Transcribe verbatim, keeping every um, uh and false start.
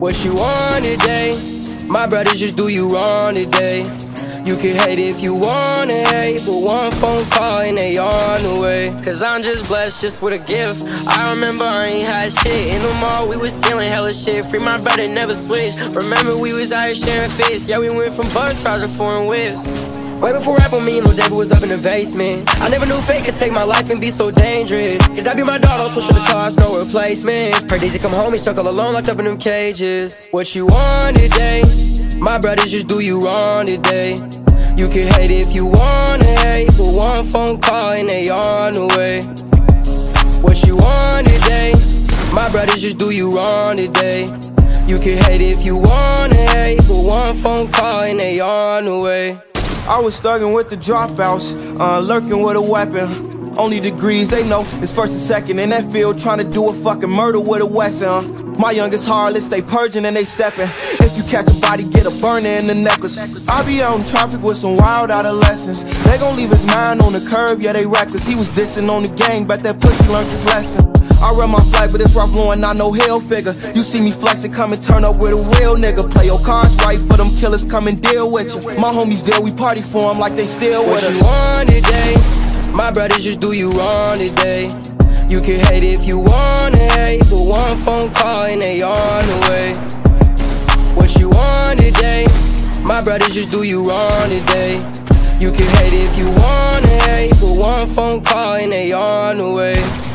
What you want today? My brothers just do you wrong today. You can hate if you wanna hate, but one phone call and they on the way. Cause I'm just blessed just with a gift. I remember I ain't had shit. In the mall we was stealing hella shit. Free my brother, never switched. Remember we was out here sharing fists. Yeah, we went from bus fries to foreign whips. Way before rap on me, Lil David was up in the basement. I never knew fate could take my life and be so dangerous. Cause that be my dog, don't push the cost, no replacement. Pray days to come home, he stuck all alone, locked up in them cages. What you want today? My brothers just do you wrong today. You can hate if you wanna hate, but one phone call and they on the way. What you want today? My brothers just do you wrong today. You can hate if you wanna hate, but one phone call and they on the way. I was thugging with the dropouts, uh, lurking with a weapon. Only degrees they know is first and second in that field, trying to do a fucking murder with a Wesson. Uh. My youngest harlots, they purging and they stepping. If you catch a body, get a burner in the necklace. I be out in traffic with some wild adolescents. They gon' leave his mind on the curb, yeah they reckless. He was dissing on the gang, bet that pussy learned his lesson. I run my flight, but it's rough blowing, not no hill figure. You see me flexing, come and turn up with a real nigga. Play your cards right for them killers, come and deal with you. My homies there, we party for them like they still with us. What you want today? My brothers just do you wrong today. You can hate if you wanna hate, but one phone call and they on the way. What you want today? My brothers just do you wrong today. You can hate if you wanna hate, but one phone call and they on the way.